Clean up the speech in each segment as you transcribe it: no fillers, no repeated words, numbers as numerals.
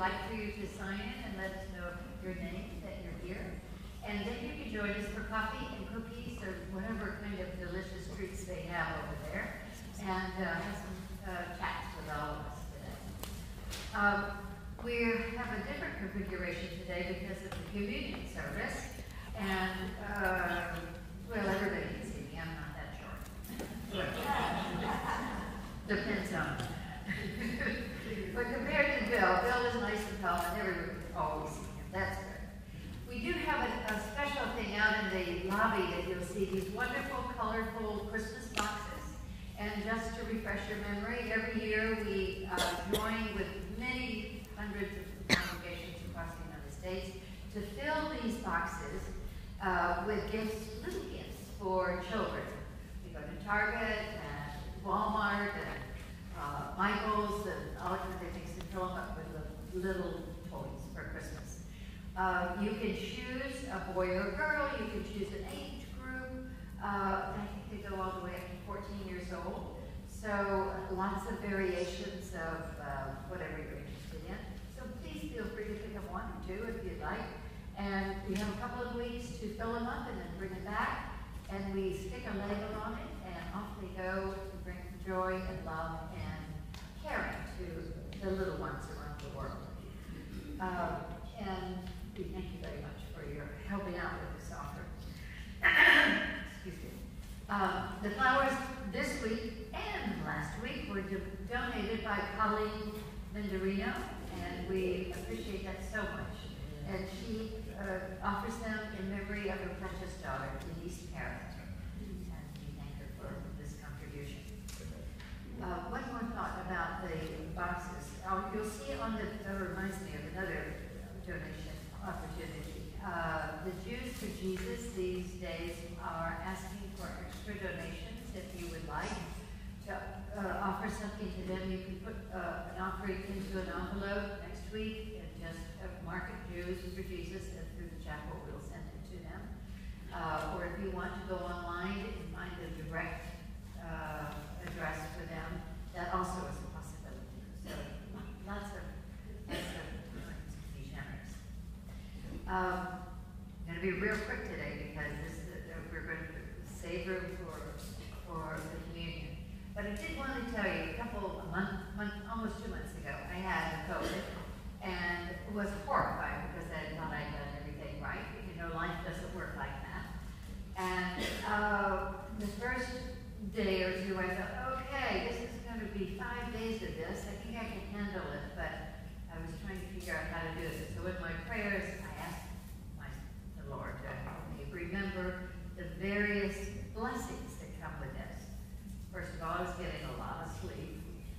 like for you to sign in and let us know your name, that you're here. And then you can join us for coffee and cookies or whatever kind of delicious treats they have over there. And have some chats with all of us today. We have a different configuration today because of the communion service. And, well, everybody can see me. I'm not that short. Depends on. But compared to Bill is nice and tall, and everyone can always see him. That's good. We do have a special thing out in the lobby that you'll see these wonderful, colorful Christmas boxes. And just to refresh your memory, every year we join with many hundreds of congregations across the United States to fill these boxes with gifts, little gifts for children. We go to Target and Walmart and Michael's and all kinds of things to fill them up with little toys for Christmas. You can choose a boy or a girl. You can choose an age group. I think they go all the way up to 14 years old. So lots of variations of whatever you're interested in. So please feel free to pick up one or two if you'd like. And we have a couple of weeks to fill them up and then bring them back. And we stick a label on it, and off they go to bring joy and love and caring to the little ones around the world. And we thank you very much for your helping out with this offer. Excuse me. The flowers this week and last week were donated by Colleen Menderino, and we appreciate that so much. And she offers them in memory of her precious daughter, Denise Parrott. And we thank her for this contribution. One more thought about the boxes. You'll see on the, that reminds me of another donation opportunity. The Jews for Jesus these days are asking for extra donations. If you would like to offer something to them, you can put an offering into an envelope next week and just mark it Jews for Jesus, and through the chapel we'll send it to them. Or if you want to go online and find a direct address for them, that also is a possibility. So lots of ways to be generous. I'm going to be real quick today because we're going to save room for the communion. But I did want to tell you, almost 2 months ago, I had COVID and was horrified because I thought I'd done everything right. You know, life doesn't work like that. And the first day or two, I thought, okay, this is going to be 5 days of this. I think I can handle it, but I was trying to figure out how to do it. So in my prayers, I asked the Lord to help me remember the various blessings that come with this. First of all, I was getting a lot of sleep.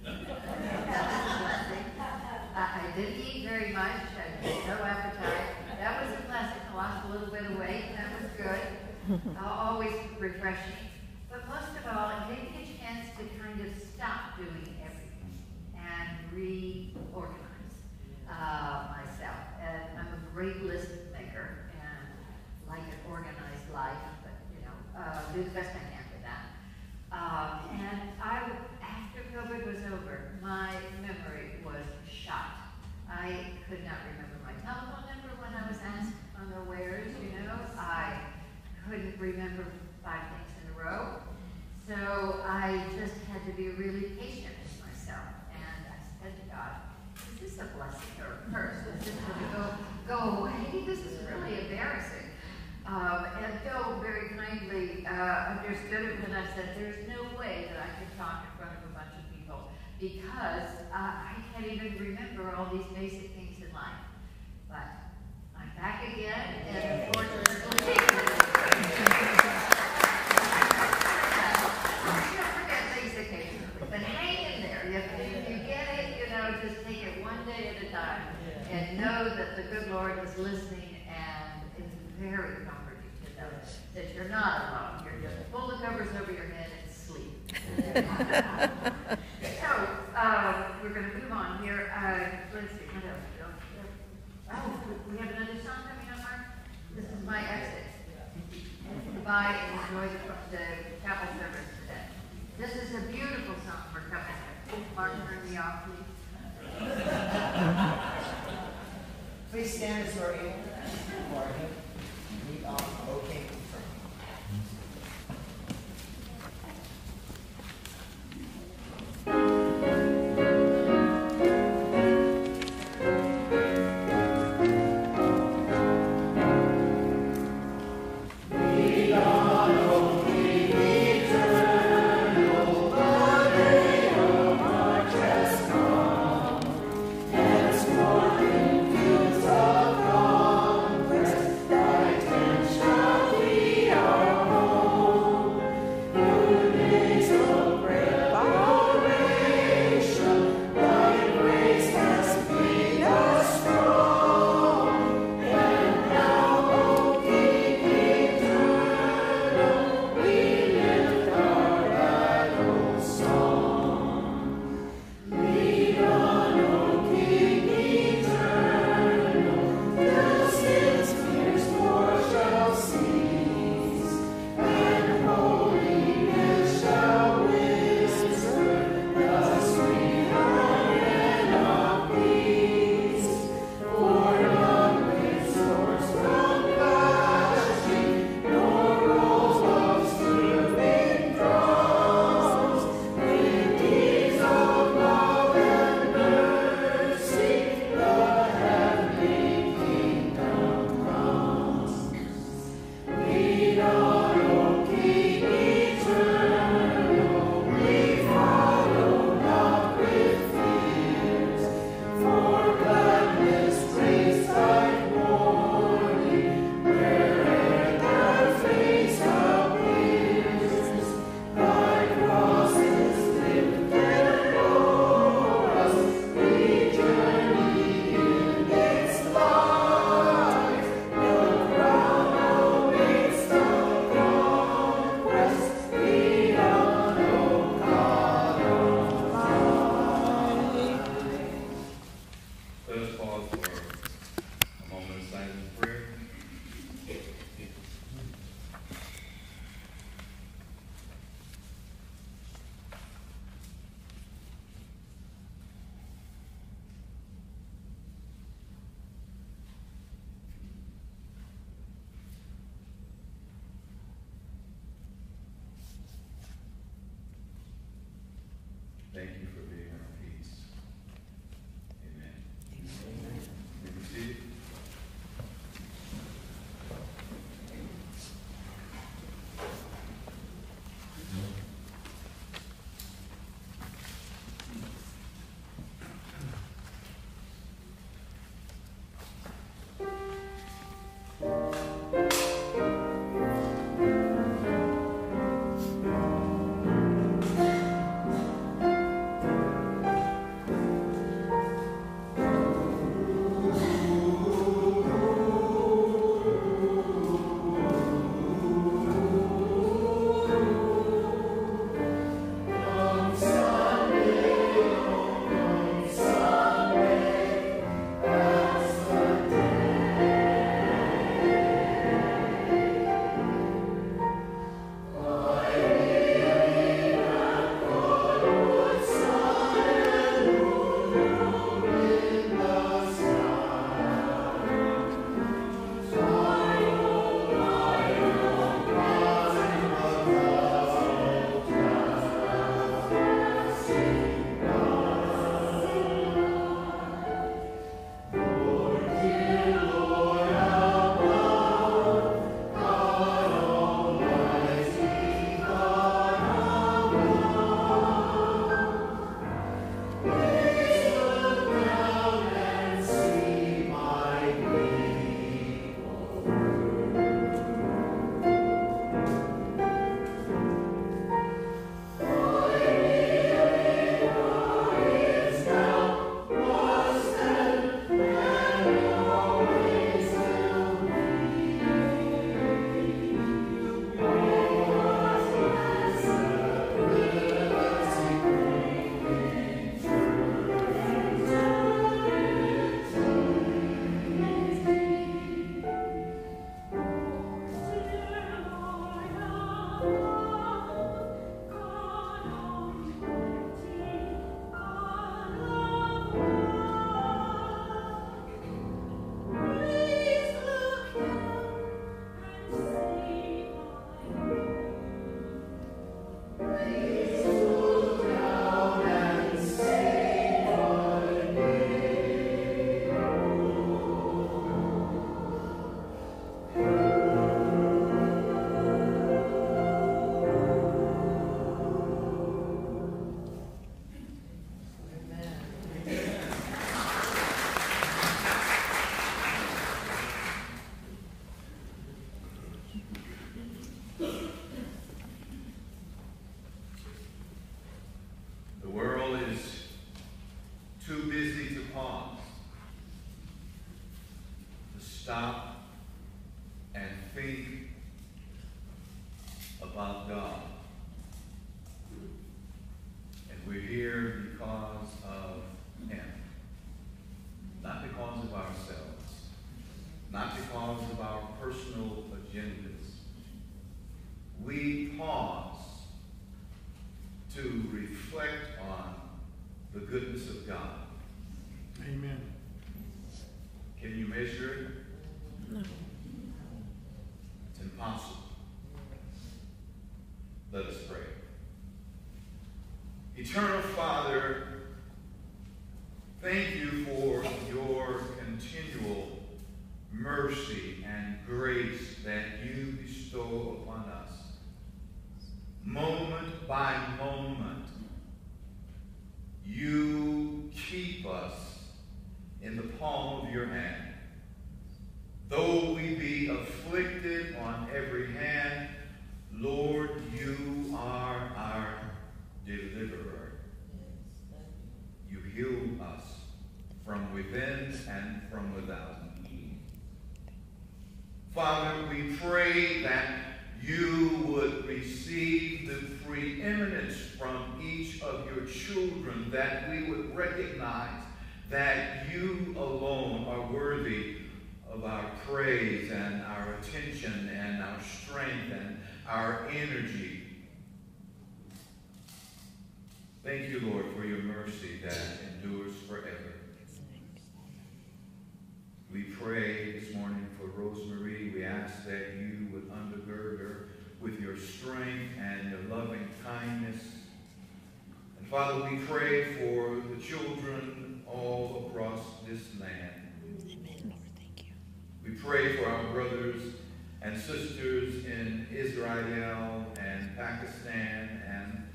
I didn't eat very much. I had no appetite. That was a blessing. I lost a little bit of weight. That was good. Always refreshing. But most of all, it gave me a chance to kind of stop doing everything and reorganize myself. And I'm a great list maker and like an organized life, but you know, do the best I can with that. And after COVID was over, my memory was shot. I could not remember my telephone number when I was asked unawares, you know. I couldn't remember 5 things in a row. So I just had to be really patient with myself. And I said to God, is this a blessing or a curse? Is this going to go away? This is really embarrassing. And Bill very kindly understood it when I said, there's no way that I can talk in front of a bunch of people because I can't even remember all these basic things in life. But I'm back again, and unfortunately, you don't forget things occasionally, but hang in there. If you get it, you know, just take it one day at a time and know that the good Lord is listening, and it's very comforting to know that you're not alone. You're just pull the covers over your head and sleep. So, we're going to move on here. Let's see, what else? Oh, we have another song coming up, Mark? This is my exit. Goodbye and enjoy the chapel service today. This is a beautiful song for coming. Mark, turn me off, please. Please stand as you are able. Or meet on okay. That agendas, we pause to reflect on the goodness of God. Amen. Can you measure it? No. It's impossible. Let us pray. Eternal Father, thank you for your continual mercy and grace that you bestow upon us. Moment by moment, you keep us in the palm of your hand. Though we be afflicted on every hand, Lord, you are our deliverer. You heal us from within and from without. Father, we pray that you would receive the preeminence from each of your children, that we would recognize that you alone are worthy of our praise and our attention and our strength and our energy. Thank you, Lord, for your mercy that endures forever. We pray this morning for Rosemary. We ask that you would undergird her with your strength and your loving kindness. And Father, we pray for the children all across this land. Amen, Lord, thank you. We pray for our brothers and sisters in Israel and Pakistan and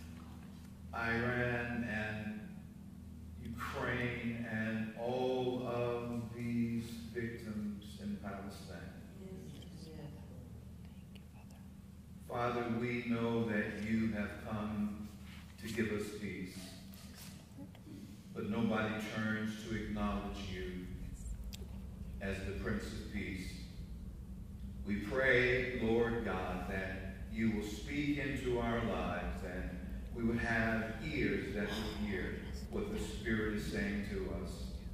Iran and Ukraine and all of these victims in Palestine. Father, we know that you have come to give us peace, but nobody turns to acknowledge you as the Prince of Peace. We pray, Lord God, that you will speak into our lives and we would have ears that would hear what the Spirit is saying to us.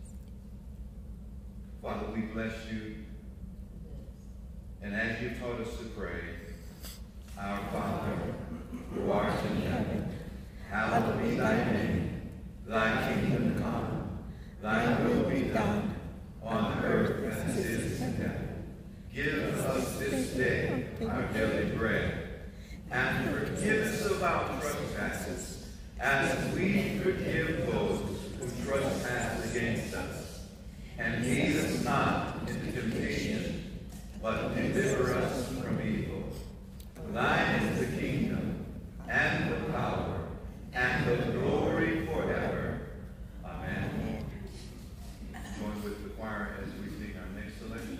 Father, we bless you. And as you taught us to pray, our Father, who art in heaven, hallowed be thy name. Thy kingdom come, thy will be done, on earth as it is in heaven. Give us this day our daily bread, and forgive us of our trespasses, as we forgive those who trespass against us. And lead us not into temptation, but deliver us from evil. Thine is the kingdom, and the power, and the glory forever. Amen. Join with the choir as we sing our next selection.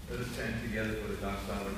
Let us stand together for the doxology.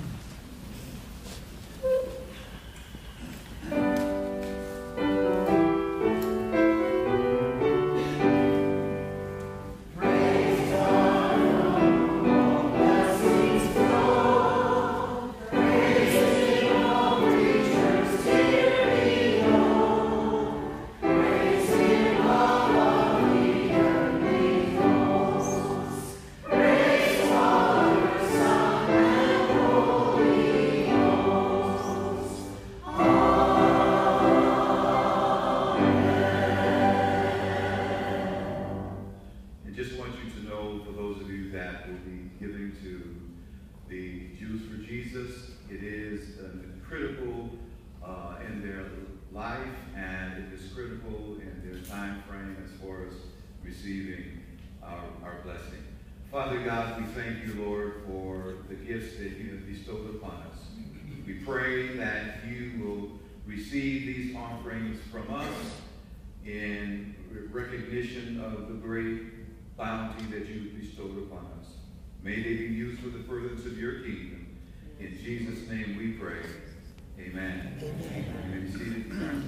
Father God, we thank you, Lord, for the gifts that you have bestowed upon us. We pray that you will receive these offerings from us in recognition of the great bounty that you have bestowed upon us. May they be used for the furtherance of your kingdom. In Jesus' name we pray. Amen. Amen. You may be seated.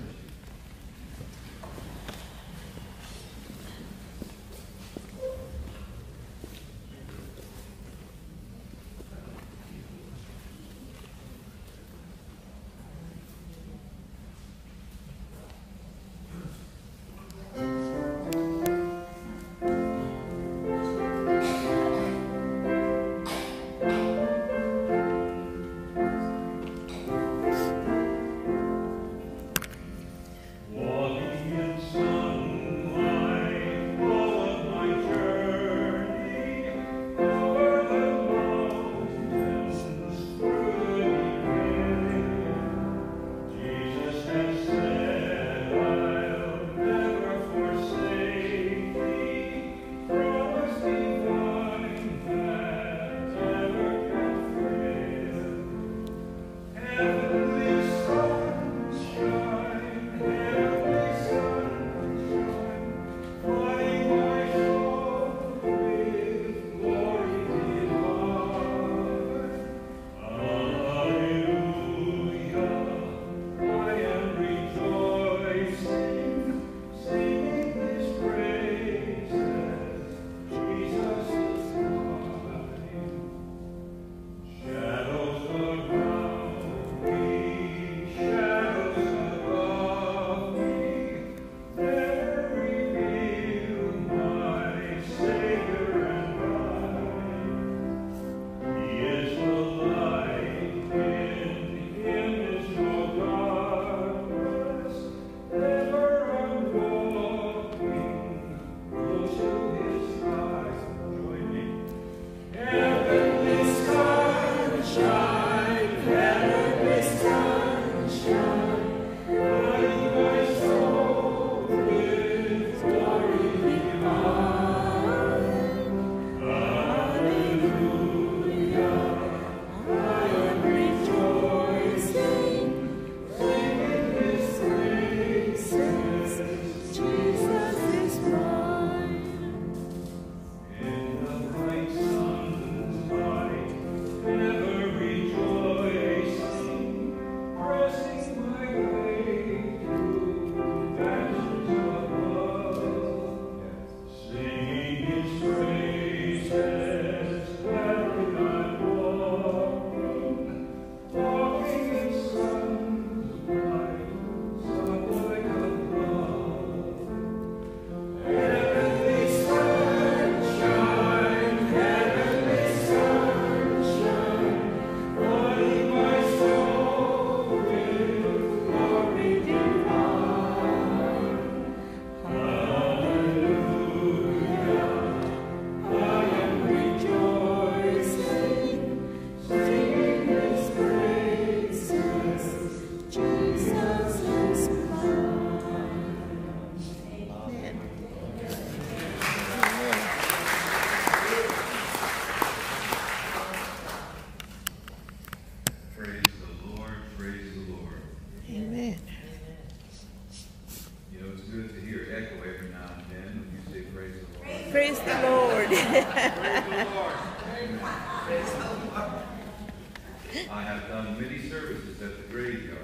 I have done many services at the graveyard.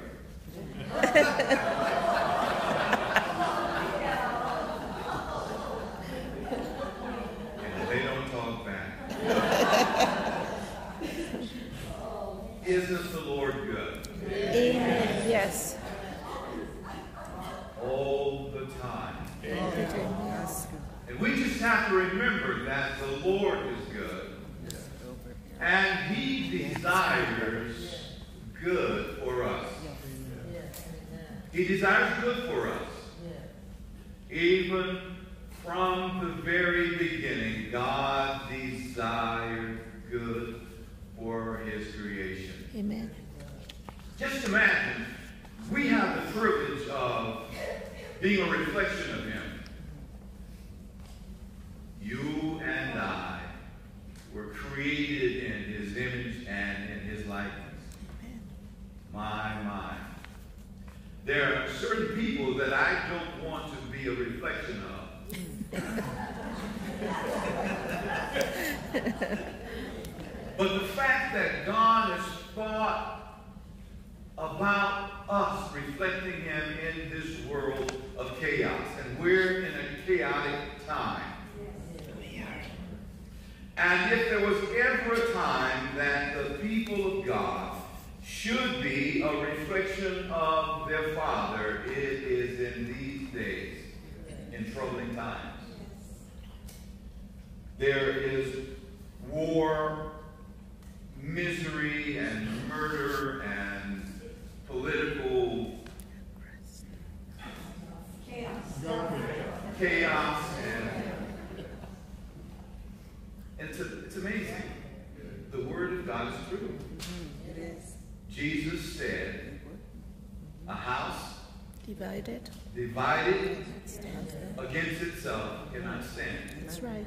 And they don't talk back. Isn't the Lord good? Amen. Yes. All the time. Yes. And we just have to remember that the Lord is good. And He desires good for us. He desires good for us. Even from the very beginning, God desired good for His creation. Amen. Just imagine, we have the privilege of being a reflection of Him. You and I were created in His image and in His likeness. My. There are certain people that I don't want to be a reflection of. But the fact that God has thought about us reflecting Him in this world of chaos, and we're in a chaotic time. And if there was ever a time that the people of God should be a reflection of their Father, it is in these days, in troubling times. There is war, misery, and murder, and political chaos, and it's amazing. The Word of God is true. It is. Jesus said, a house Divided. against itself cannot stand. That's right.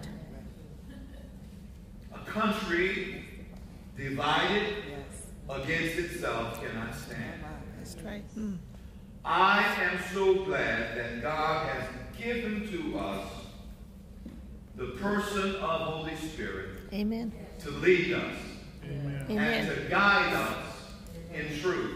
A country divided against itself cannot stand. That's right. I am so glad that God has given to us the person of Holy Spirit Amen. to lead us Amen. and Amen. to guide us in truth.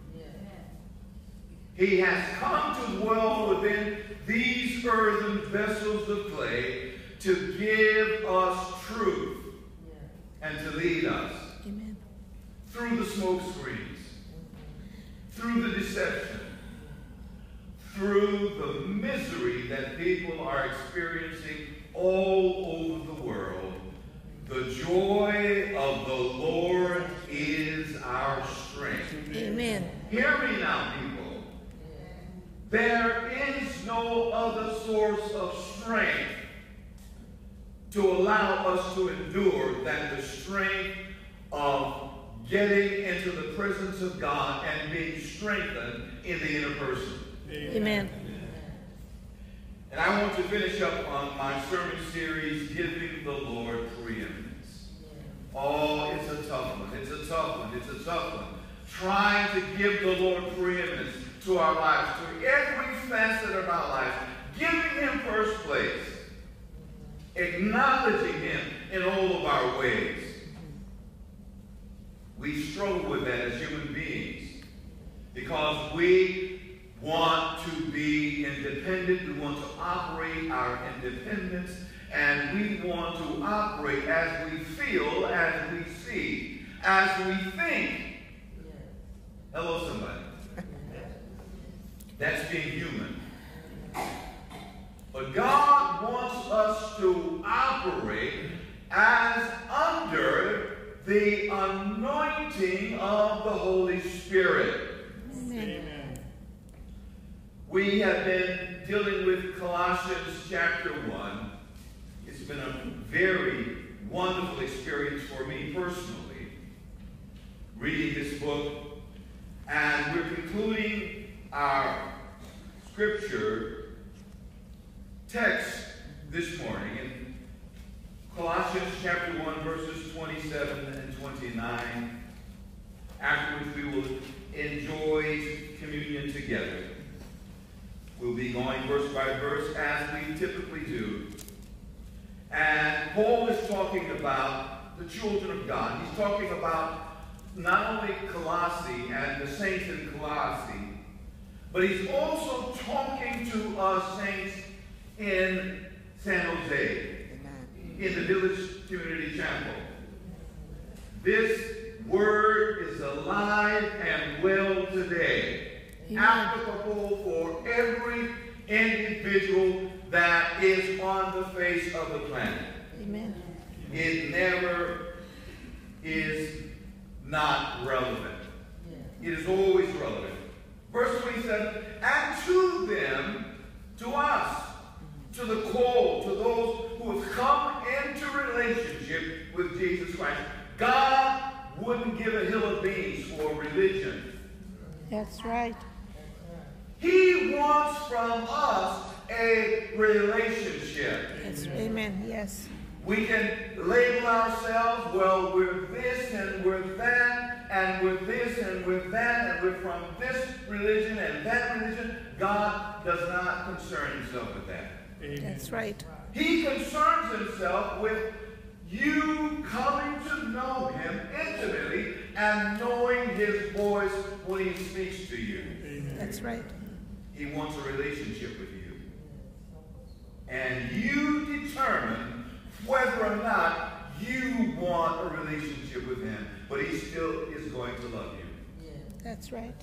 He has come to dwell within these earthen vessels of clay to give us truth and to lead us Amen. through the smoke screens, through the deception, through the misery that people are experiencing all over the world. The joy of the Lord is our strength. Amen. Hear me now, people. There is no other source of strength to allow us to endure than the strength of getting into the presence of God and being strengthened in the inner person. Amen. And I want to finish up on my sermon series, Giving the Lord Preeminence. Oh, it's a tough one. It's a tough one. It's a tough one. Trying to give the Lord preeminence to our lives, to every facet of our lives, giving Him first place, acknowledging Him in all of our ways. We struggle with that as human beings because we want to be independent. We want to operate our independence, and we want to operate as we feel, as we see, as we think. Hello, somebody. That's being human. But God wants us to operate as under the anointing of the Holy Spirit. Amen. We have been dealing with Colossians chapter 1. It's been a very wonderful experience for me personally, reading this book. And we're concluding our scripture text this morning in Colossians chapter 1, verses 27 and 29, after which we will enjoy communion together. We'll be going verse by verse as we typically do. And Paul is talking about the children of God. He's talking about not only Colossae and the saints in Colossae, but he's also talking to us saints in San Jose, in the Village Community Chapel. This word is alive and well today, applicable for every individual that is on the face of the planet. Amen. It never is not relevant. It is always relevant. Verse 27, and to them, to us, to the called, to those who have come into relationship with Jesus Christ. God wouldn't give a hill of beans for religion. That's right. He wants from us a relationship. Yes. Amen. Yes. We can label ourselves, well, we're this and we're that, and we're this and we're that, and we're from this religion and that religion. God does not concern himself with that. Amen. That's right. He concerns himself with you coming to know him intimately and knowing his voice when he speaks to you. Amen. That's right. He wants a relationship with you. And you determine whether or not you want a relationship with him. But he still is going to love you. That's right.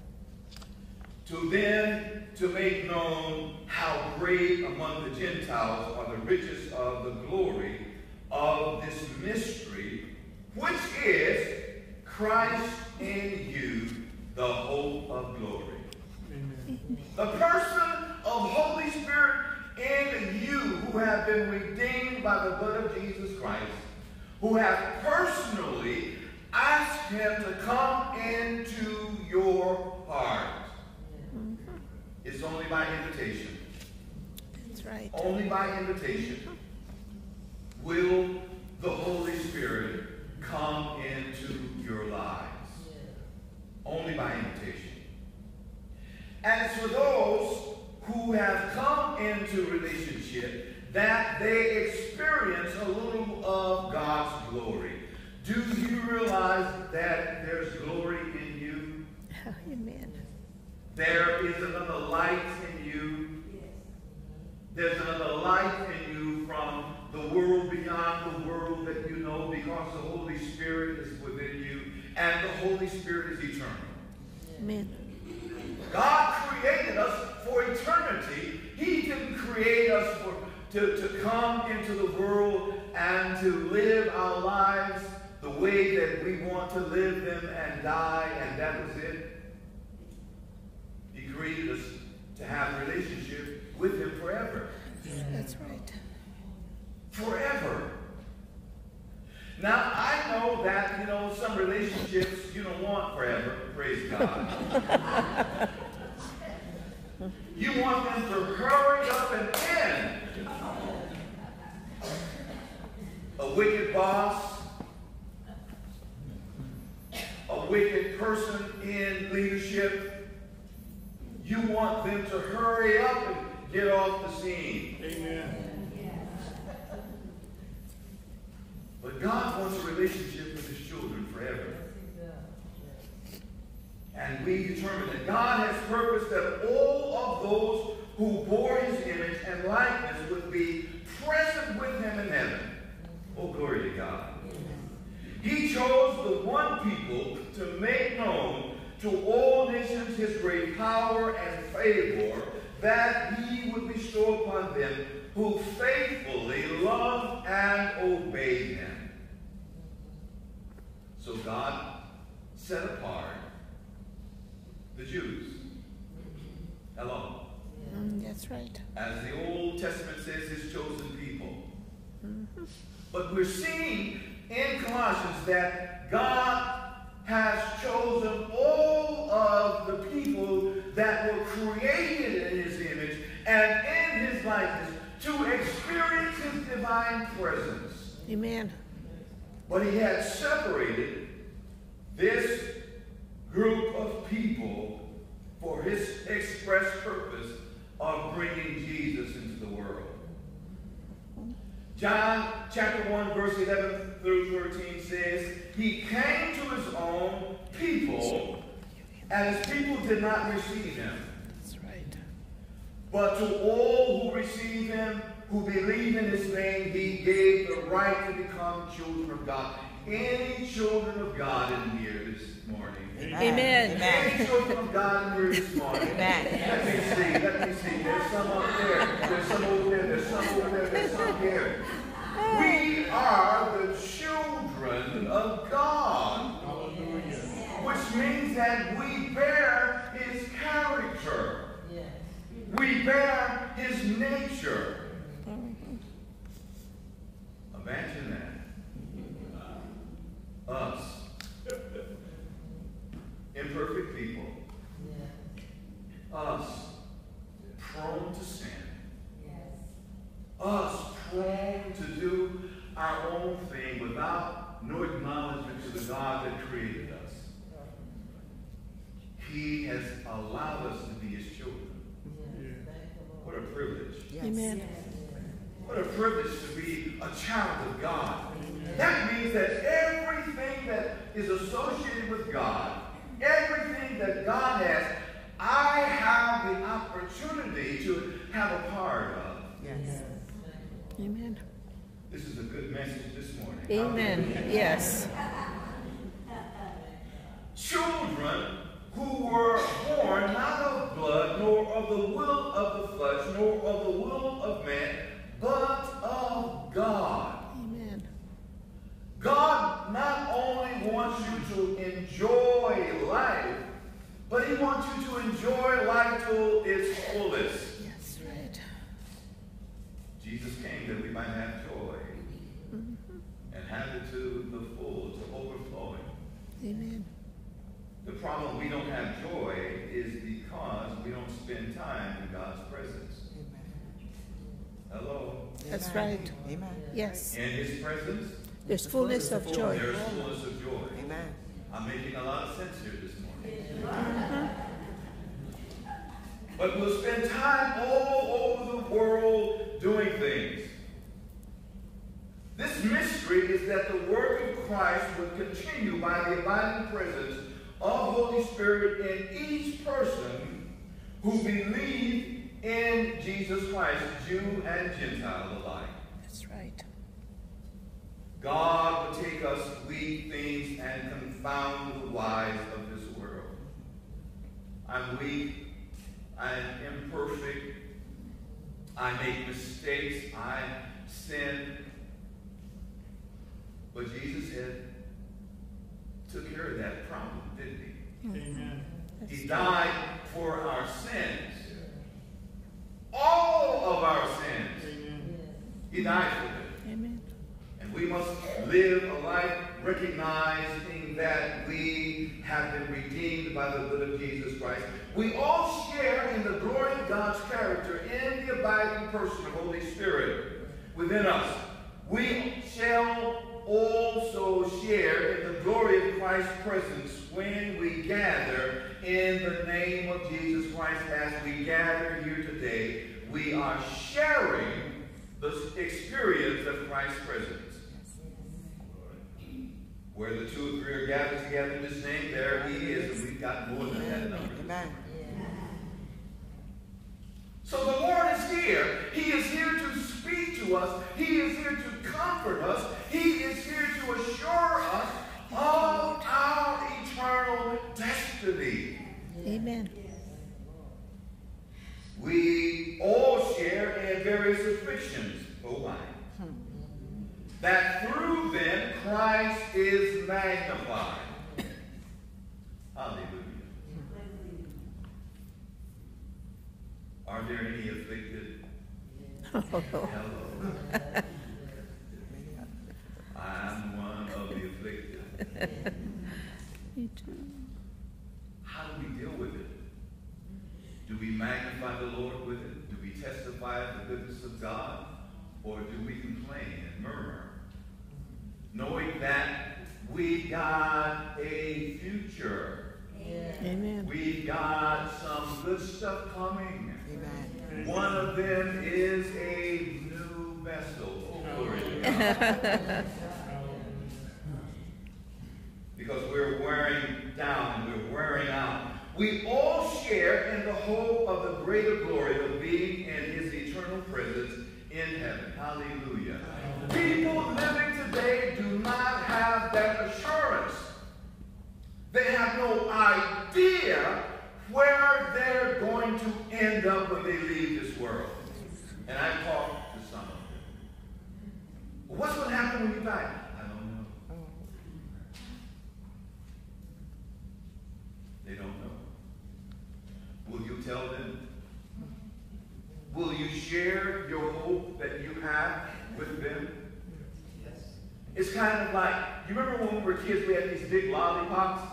To then to make known how great among the Gentiles are the riches of the glory of this mystery, which is Christ in you, the hope of glory. Amen. The person of Holy Spirit in you who have been redeemed by the blood of Jesus Christ, who have personally asked him to come into your heart. It's only by invitation. That's right. Only by invitation will the Holy Spirit come into your lives. Only by invitation. And it's for those who have come into relationship that they experience a little of God's glory. Do you realize that there's glory in you? Amen. There is another light in you. There's another light in you from the world beyond the world that you know, because the Holy Spirit is within you, and the Holy Spirit is eternal. Amen. God created us for eternity. He didn't create us to come into the world and to live our lives the way that we want to live them and die, and that was it. He created us to have a relationship with him forever. That's right. Forever. Now, I know that, some relationships you don't want forever. Praise God. You want them to hurry up and end. A wicked boss, a wicked person in leadership, you want them to hurry up and get off the scene. Amen. But God wants a relationship with his children forever. And we determine that God has purposed that all of those who bore his image and likeness would be present with him in heaven. Oh, glory to God. He chose the one people to make known to all nations his great power and favor, that he would bestow upon them who faithfully loved and obeyed him. So God set apart the Jews. Hello. That's right. As the Old Testament says, his chosen people. But we're seeing in Colossians that God has chosen all of the people that were created in his image and in his likeness to experience his divine presence. Amen. But he had separated this group of people for his express purpose of bringing Jesus into the world. John chapter 1, verse 11 through 13 says, he came to his own people, and his people did not receive him. That's right. But to all who receive him, who believe in his name, he gave the right to become children of God. Any children of God in here this morning? Amen. Any children of God in here this morning? Let me see. There's some up there. There's some over there. There's some over there. There's some here. We are the children of God. Hallelujah. Which means that we bear his character. We bear his nature. Imagine that. Us. Imperfect people. Us. Prone to sin. Us. Prone to do our own thing without no acknowledgement to the God that created us. He has allowed us to be his children. What a privilege. Amen. What a privilege to be a child of God. That means that everything that is associated with God, everything that God has, I have the opportunity to have a part of. Yes. Amen. This is a good message this morning. Amen. Yes. Children who were born not of blood, nor of the will of the flesh, nor of the will of man, but of God. Amen. God not only wants you to enjoy life, but he wants you to enjoy life to its fullest. Yes, right. Jesus came that we might have joy and have it to the full, to overflowing. Amen. The problem we don't have joy is because we don't spend time in God's presence. Hello? That's right. Amen. Yes. In his presence, There's fullness of joy. there's fullness of joy. Amen. I'm making a lot of sense here this morning. But we'll spend time all over the world doing things. This mystery is that the work of Christ would continue by the abiding presence of Holy Spirit in each person who believe in Jesus Christ, Jew and Gentile alike. That's right. God will take us weak things and confound the wise of this world. I'm weak. I'm imperfect. I make mistakes. I sin. But Jesus took care of that problem, didn't he? Amen. He died for our sins. All of our sins. Amen. He died for them. Amen. And we must live a life recognizing that we have been redeemed by the blood of Jesus Christ. We all share in the glory of God's character in the abiding person of Holy Spirit within us. We shall also share in the glory of Christ's presence when we gather in the name of Jesus Christ. As we gather here today, we are sharing the experience of Christ's presence. Where the two or three are gathered together in his name, there he is, and we've got more than that number. Amen. So the Lord is here. He is here to speak to us. He is here to comfort us. He is here to assure us of our eternal destiny. Amen. We all share in various afflictions. Oh my. That through them Christ is magnified. Hallelujah. Are there any afflicted? Hello. I'm one of the afflicted. Me too. How do we deal with it? Do we magnify the Lord with it? Do we testify of the goodness of God? Or do we complain and murmur? Knowing that we got a future. Amen. We got some good stuff coming. Amen. One of them is a new that's so. Oh, glory to God. Because we're wearing down and we're wearing out. We all share in the hope of the greater glory of being in his eternal presence in heaven. Hallelujah. People living today do not have that assurance. They have no idea where they're going to end up when they leave this world. And I talked to some of them. What's going to happen when you die? I don't know. They don't know. Will you tell them? Will you share your hope that you have with them? Yes. It's kind of like, you remember when we were kids, we had these big lollipops?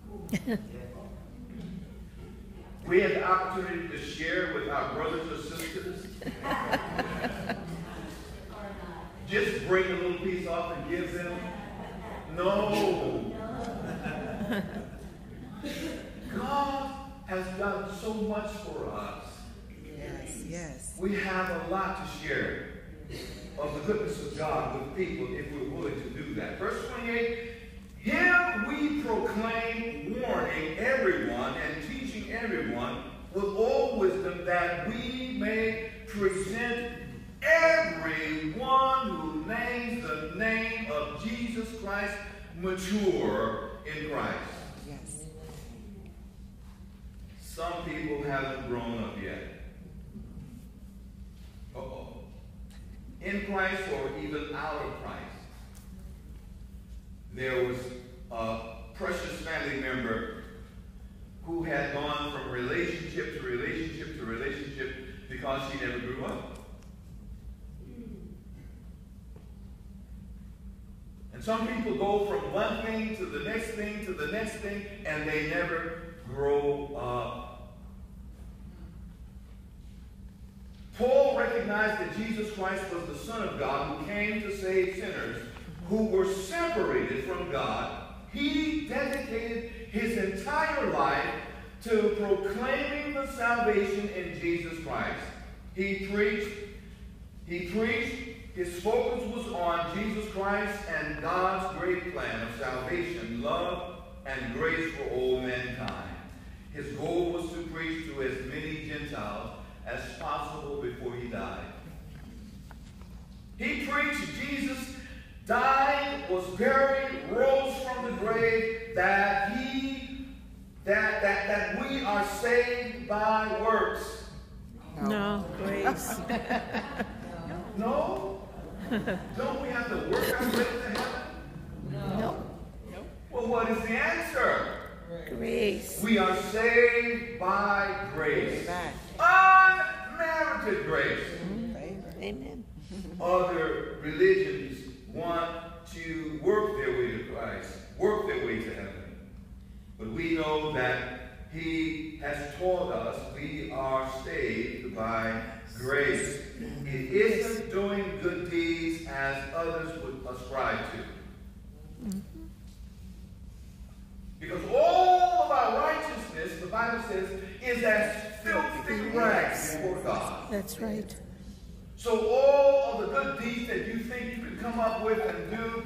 We had the opportunity to share with our brothers or sisters. Just bring a little piece off and give them. No. God has done so much for us. Yes, yes. We have a lot to share of the goodness of God with people if we're willing to do that. Verse 28, here we proclaim, warning everyone and teaching everyone with all wisdom, that we may present everyone who names the name of Jesus Christ mature in Christ. Yes. Some people haven't grown up yet. Uh-oh. In Christ or even out of Christ. There was a precious family member who had gone from relationship to relationship to relationship because she never grew up. And some people go from one thing to the next thing to the next thing, and they never grow up. Paul recognized that Jesus Christ was the Son of God who came to save sinners who were separated from God. He dedicated his entire life to proclaiming the salvation in Jesus Christ. He preached. His focus was on Jesus Christ and God's great plan of salvation, love, and grace for all mankind. His goal was to preach to as many Gentiles as possible before he died. He preached Jesus died, was buried, rose from the grave, that we are saved by works. No, grace. No? Don't we have to work our way to heaven? No. Well, what is the answer? Grace. We are saved by grace. Amen. Unmerited grace. Amen. Other religions want to work their way to Christ, work their way to heaven. But we know that he has taught us we are saved by grace. It isn't doing good deeds as others would ascribe to. Because all of our righteousness, the Bible says, is as filthy rags before God. That's right. So all of the good deeds that you think you can come up with and do,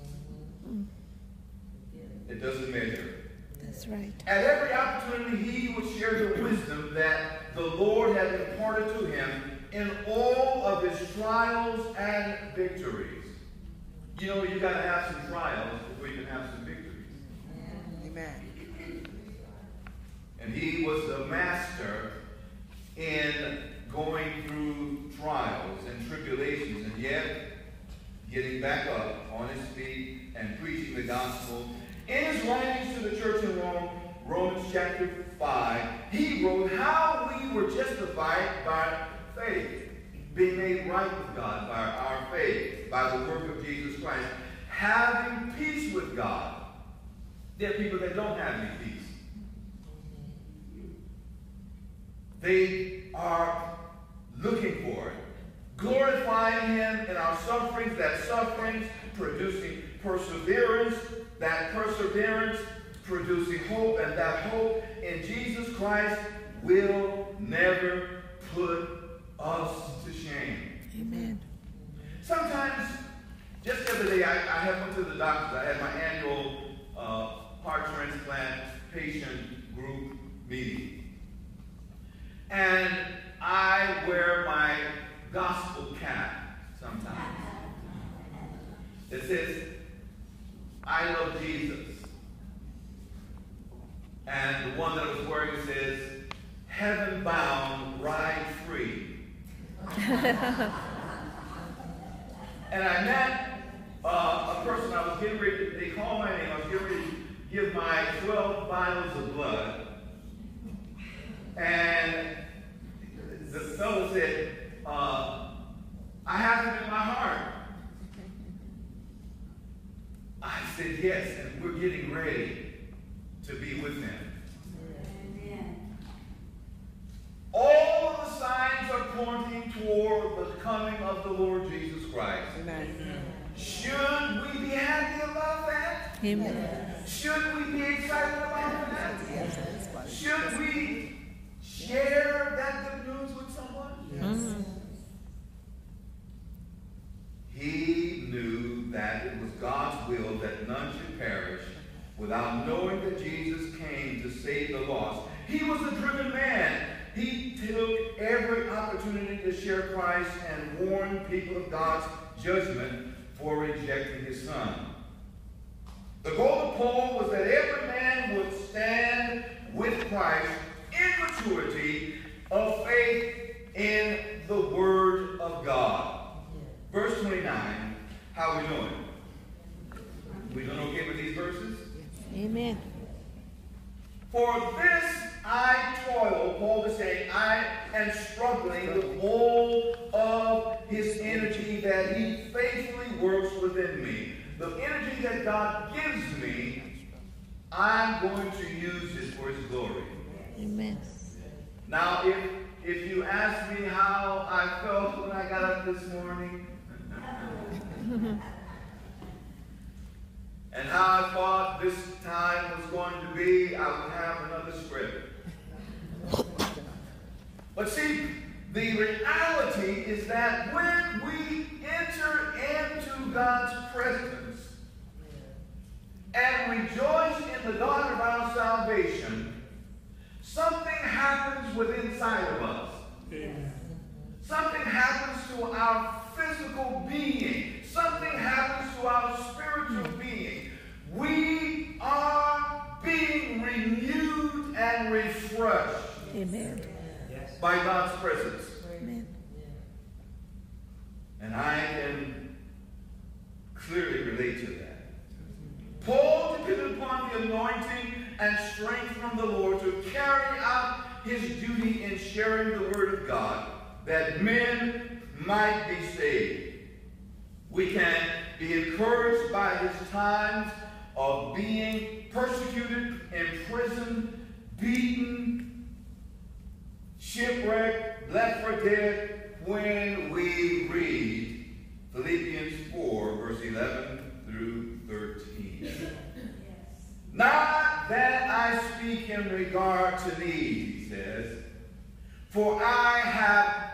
it doesn't measure. That's right. At every opportunity, he would share the wisdom that the Lord had imparted to him in all of his trials and victories. You know, you got to have some trials before you can have some victories. Amen. And he was a master in going through trials and tribulations, and yet getting back up on his feet and preaching the gospel. In his writings to the church in Rome, Romans chapter 5, he wrote how we were justified by faith, being made right with God by our faith, by the work of Jesus Christ, having peace with God. There are people that don't have any peace. They are looking for it, glorifying him in our sufferings, that sufferings producing perseverance, that perseverance producing hope, and that hope in Jesus Christ will never put us to shame. Amen. Sometimes, just the other day, I had went to the doctor. I had my annual heart transplant patient group meeting. And I wear my gospel cap sometimes. It says, I love Jesus. And the one that I was wearing says, heaven bound, ride free. And I met a person. I was getting ready, they called my name, I was getting ready to give my 12 vials of blood. And the fellow said, I have them in my heart. I said, yes, and we're getting ready to be with him. Amen. All of the signs are pointing toward the coming of the Lord Jesus Christ. Amen. Should we be happy about that? Amen. Should we be excited about that? Yes, that's why. Should we share that good news with someone? Mhm. He knew that it was God's will that none should perish without knowing that Jesus came to save the lost. He was a driven man. He took every opportunity to share Christ and warn people of God's judgment for rejecting his son. The goal of Paul was that every man would stand with Christ in maturity of faith in the Word of God. Verse 29, how are we doing? We doing okay with these verses? Amen. For this I toil, Paul is saying, I am struggling with all of his energy that he faithfully works within me. The energy that God gives me, I'm going to use it for his glory. Amen. Now, if you ask me how I felt when I got up this morning, and how I thought this time was going to be, I would have another script. But see, the reality is that when we enter into God's presence and rejoice in the God of our salvation, something happens within inside of us. Amen. Something happens to our physical being. Something happens to our spiritual being. We are being renewed and refreshed Amen. by God's presence. Amen. And I can clearly relate to that. Paul depended upon the anointing and strength from the Lord to carry out his duty in sharing the word of God, that men might be saved. We can be encouraged by his times of being persecuted, imprisoned, beaten, shipwrecked, left for dead, when we read Philippians 4, verse 11 through 13. Not that I speak in regard to need, he says, for I have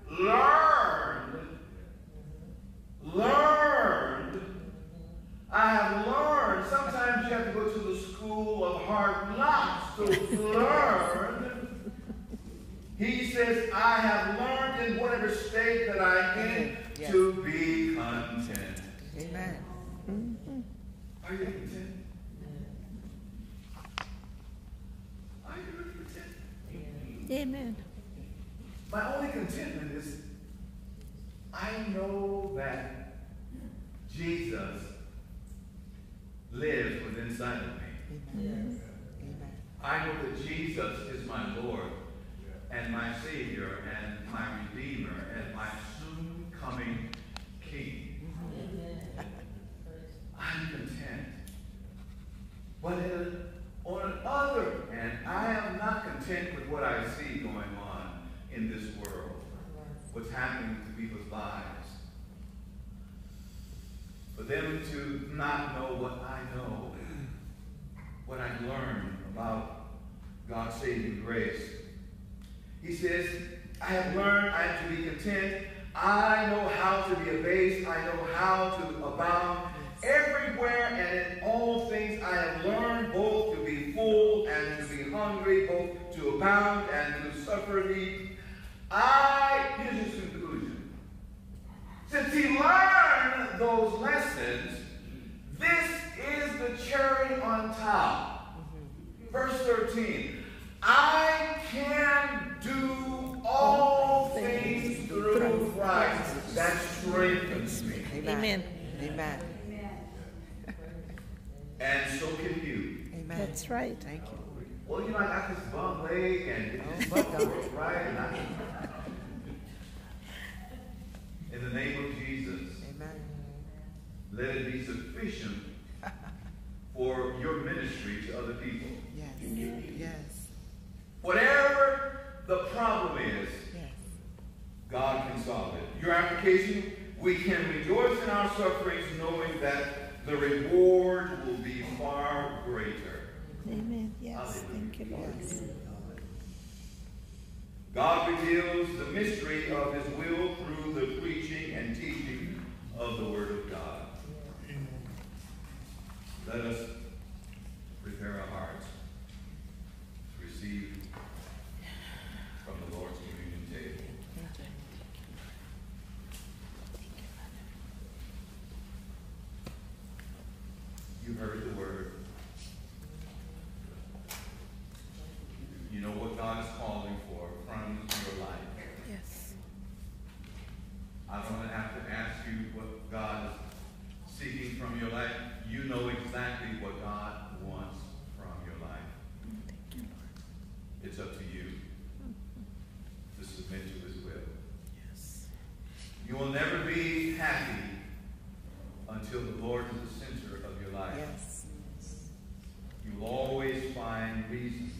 I have learned. Sometimes you have to go to the school of hard knocks to learn. He says, I have learned in whatever state that I'm in to be content. Amen. Are you content? Are you really content? Amen. My only contentment is I know that Jesus lives within inside of me. Amen. I know that Jesus is my Lord and my Savior and my Redeemer and my soon coming King. I'm content. But on the other hand, I am not content with what I see going on in this world, what's happening to people's lives. For them to not know what I know, what I've learned about God's saving grace. He says, I have learned I am to be content I know how to be abased. I know how to abound. Everywhere and in all things I have learned both to be full and to be hungry, both to abound and to suffer need. Here's his conclusion. Since he learned those lessons, this is the cherry on top. Verse 13. I can do all things through Christ that strengthens me. Amen. Amen. And so can you. Amen. That's right. Thank you. Well, I got this bum leg and Oh, but God. right. And in the name of Jesus, Amen. let it be sufficient for your ministry to other people. Yes. Yes. Whatever the problem is, Yes. God can solve it. Your application, we can rejoice in our sufferings knowing that the reward will be far greater. Amen. Yes. Thank you, Lord. Yes. God reveals the mystery of his will through the preaching and teaching of the Word of God. Let us prepare our hearts to receive from the Lord's communion table. You heard the word. You know what God is calling for from your life. Yes. I don't have to ask you what God is seeking from your life. You know exactly what God wants from your life. Thank you, Lord. It's up to you to submit to his will. Yes. You will never be happy until the Lord is the center of your life. Yes. You will always find reason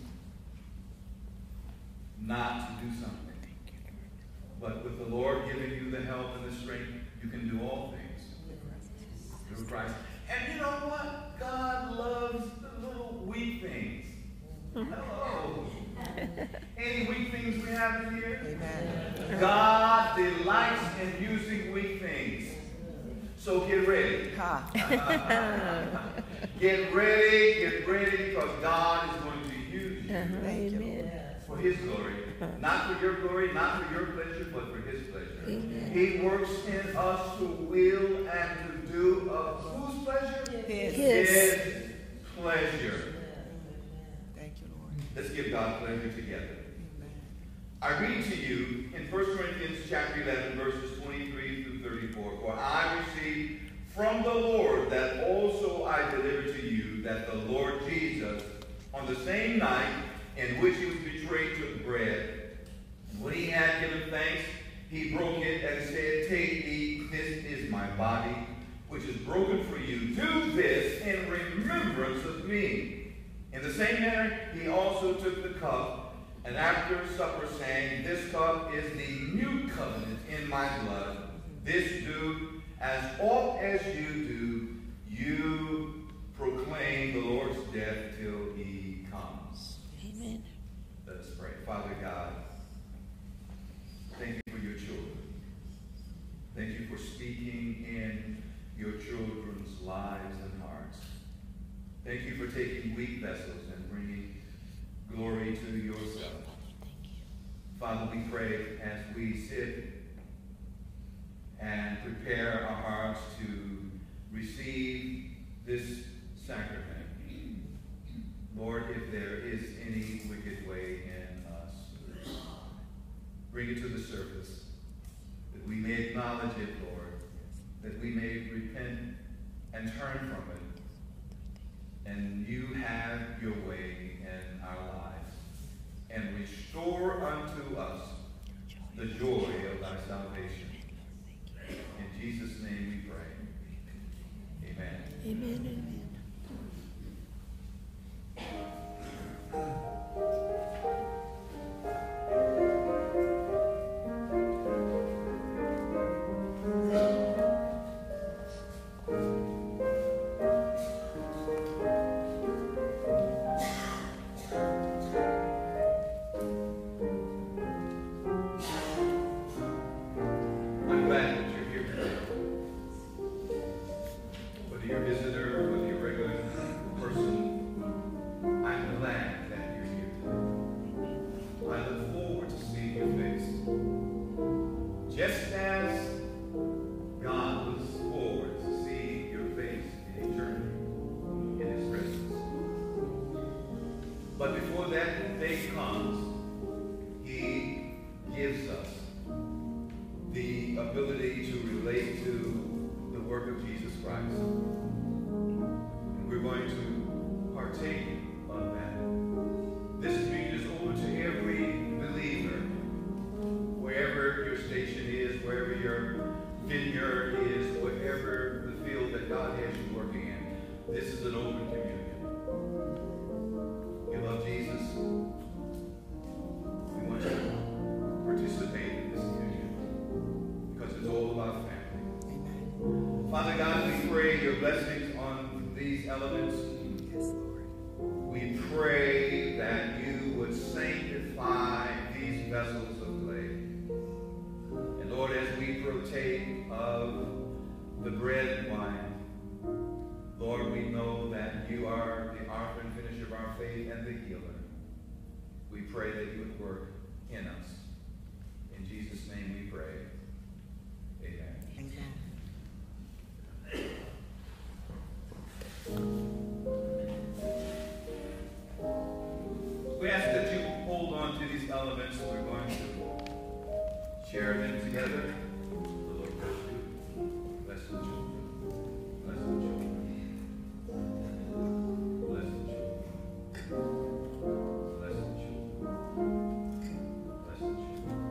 not to do something. But with the Lord giving you the help and the strength, you can do all things through Christ. And you know what? God loves the little weak things. Hello. Any weak things we have in here? Amen. God delights in using weak things. So get ready. Ha. Get ready, because God is going to use you Thank you, Amen. for his glory. Not for your glory, not for your pleasure, but for his pleasure. Amen. He works in us to will and to do of whose pleasure? His. His. Pleasure. Thank you, Lord. Let's give God pleasure together. Amen. I read to you in 1 Corinthians chapter 11, verses 23 through 34. For I received from the Lord that also I delivered to you, that the Lord Jesus, on the same night in which he was betrayed, took bread. And when he had given thanks, he broke it and said, Take, eat, this is my body, which is broken for you. Do this in remembrance of me. In the same manner, he also took the cup, and after supper saying, This cup is the new covenant in my blood. This do, as oft as you do, you proclaim the Lord's death till he comes. Amen. Let us pray. Father God, thank you for your children. Thank you for speaking in your children's lives and hearts. Thank you for taking weak vessels and bringing glory to yourself. Father, we pray as we sit and prepare our hearts to receive this sacrament. Lord, if there is any wicked way in us, bring it to the surface, that we may acknowledge it, Lord, that we may repent and turn from it, and you have your way in our lives, and restore unto us the joy of thy salvation. In Jesus' name we pray. Amen. Amen. Amen. author and finisher of our faith and the healer. We pray that you would work in us. In Jesus' name we pray. Amen. Amen. We ask that you hold on to these elements. We're going to share them together. The Lord bless you. Bless the children. Bless the children. Bless the children. Bless the children. Bless the children.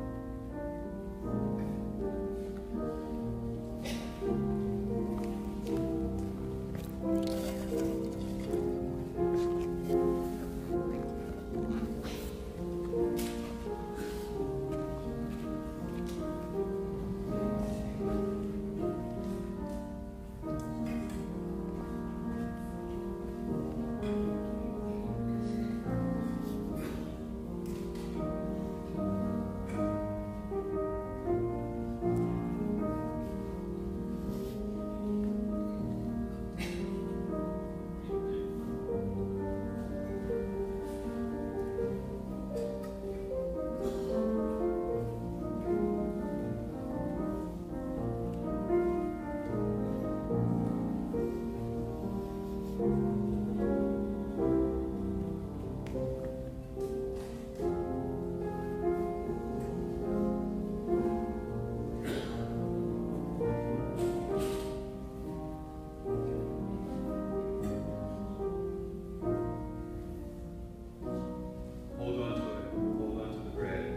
Hold on to it. Hold on to the bread.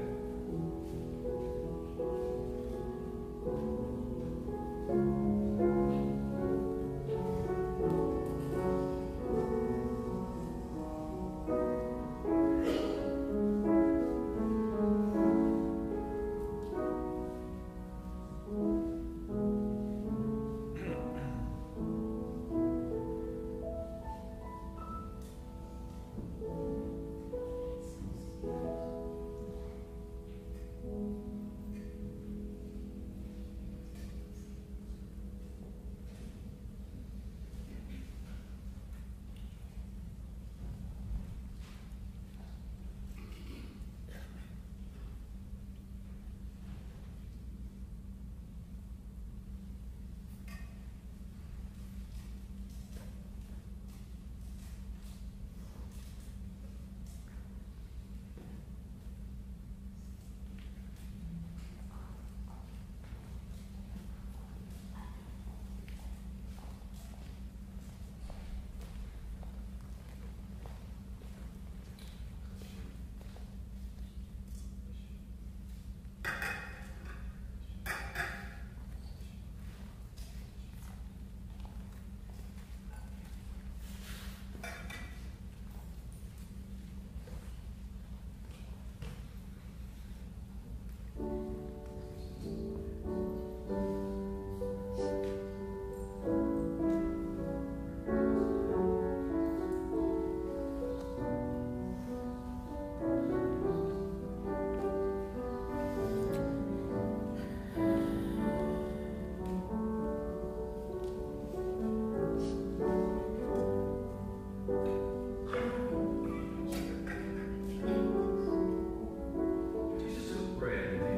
Jesus took bread and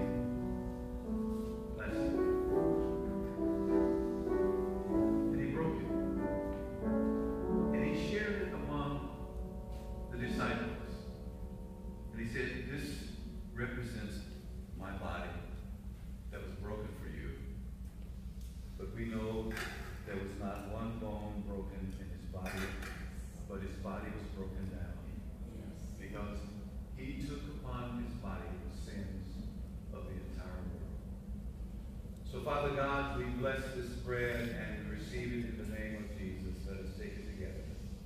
he blessed it. And he broke it. And he shared it among the disciples. And he said, "This represents my body that was broken for you." But we know there was not one bone broken in his body, but his body was broken down. Because he took upon his body the sins of the entire world. So, Father God, we bless this bread and receive it in the name of Jesus. Let us take it together.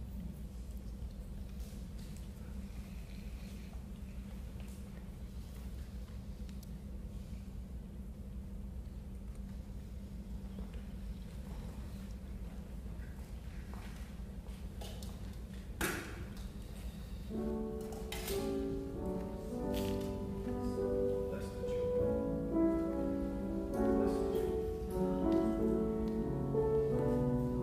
Bless the children. Bless the children.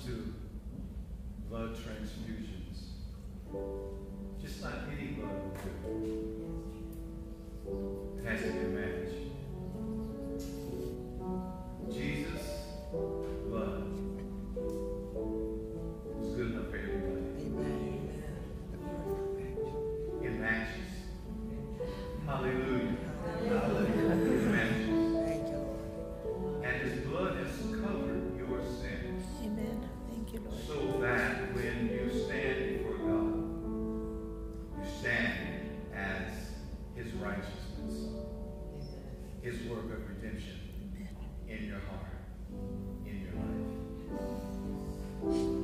to blood transfusions, just not any blood will do. It has to be managed. Jesus' blood was good enough for everybody. Amen. It matches. Hallelujah. Hallelujah. It matches. Thank you, Lord. And his blood has covered your sins. Amen. Thank you, Lord. So that when you stand before God, you stand as his righteousness, his work of redemption in your heart, in your life.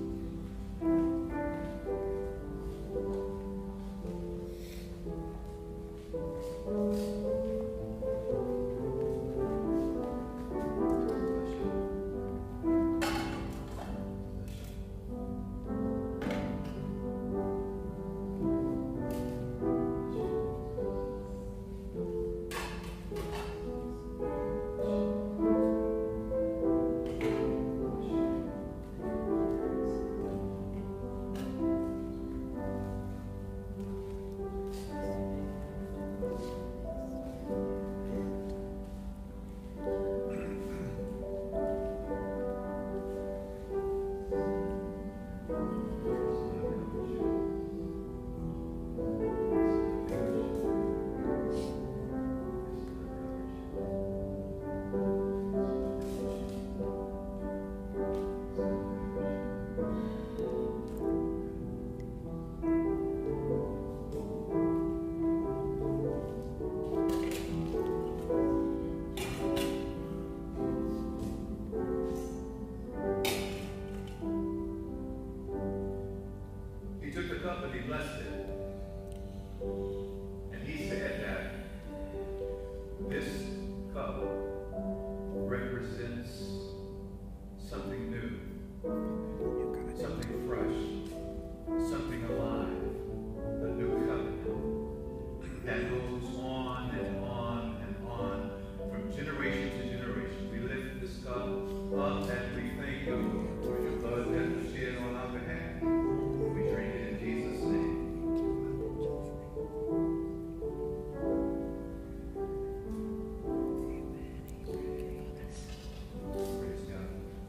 He took the cup and he blessed it. And he said that this cup represents something new, something fresh, something alive, a new covenant that goes on and on and on from generation to generation. We lift this cup up and we thank you for your blood that was shed on our behalf. We drink it in Jesus' name. Praise God.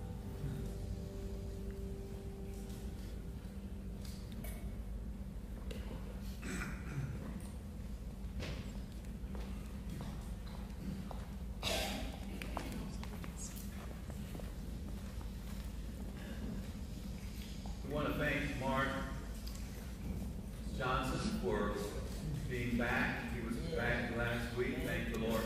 We want to thank Mark Johnson for being back. He was back last week. Thank the Lord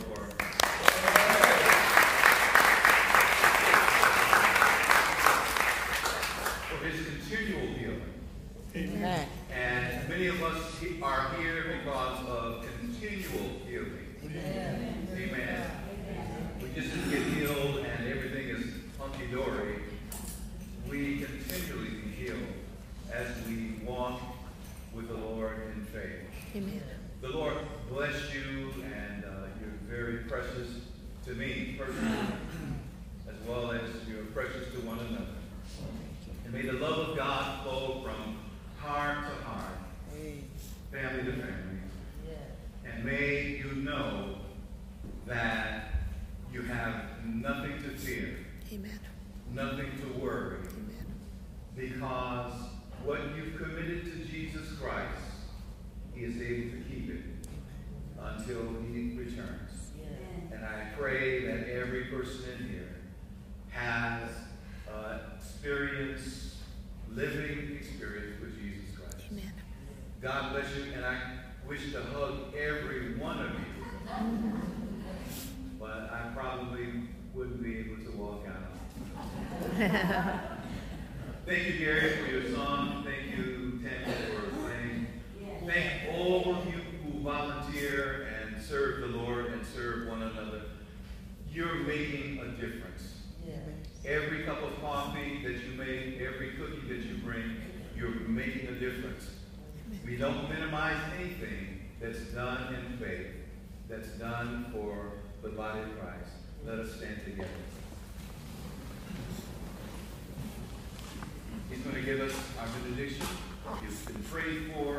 for his continual healing. Amen. And many of us are here because of continual healing. Amen. Amen. We just didn't get healed and everything is hunky-dory. We continually be healed as we walk with the Lord in faith. Amen. The Lord bless you, and you're very precious to me personally, as well as you're precious to one another. And may the love of God flow from heart to heart, family to family. And may you know that you have nothing to fear, Amen. nothing to worry, Amen. because what you've committed to Jesus Christ, he is able to keep it until he returns. And I pray that every person in here has living experience with Jesus Christ. Amen. God bless you, and I wish to hug every one of you, but I probably wouldn't be able to walk out. Thank you, Gary, for your song. Thank you, Tammy, for playing. Thank all of you who volunteer and serve the Lord and serve one another. You're making a difference. Every cup of coffee that you make, every cookie that you bring, you're making a difference. We don't minimize anything that's done in faith, that's done for the body of Christ. Let us stand together. condition. You've been prayed for.